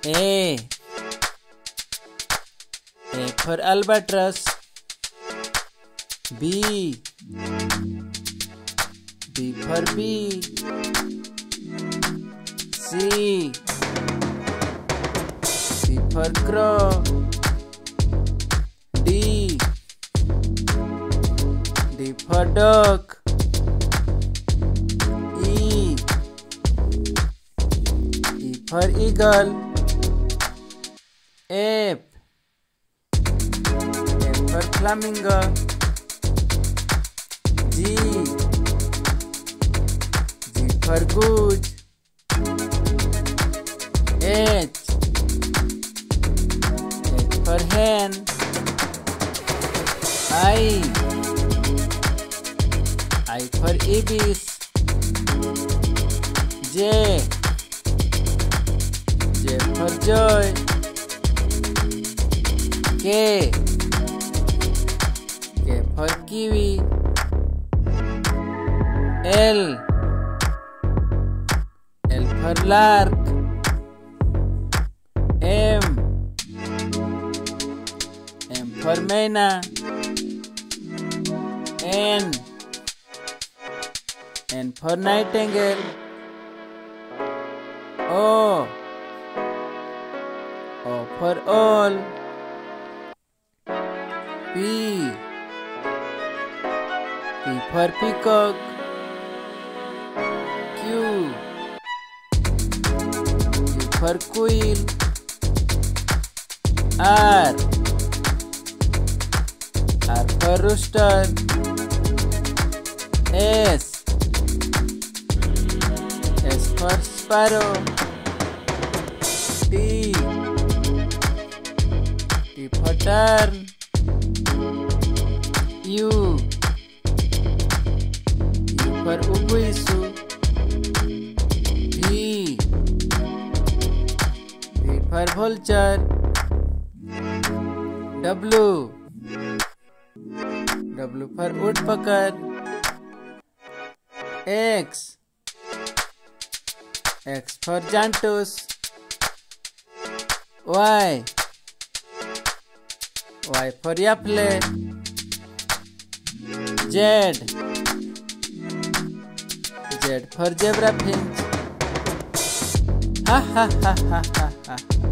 A for albatross. B for bee. C for crow. D for dog. E for eagle. F for flamingo. G for goose. H for hen. I for ibis. J for joy. K for kiwi. L for lark. M for myna. N for nightingale. O for owl. P for peacock. Q for quail. R for rooster. S for sparrow. T for tern. U for uguisu. V for vulture. W for woodpecker. X for jantus. Y for yapple. Z for zebra finch. Ha ha ha ha ha ha.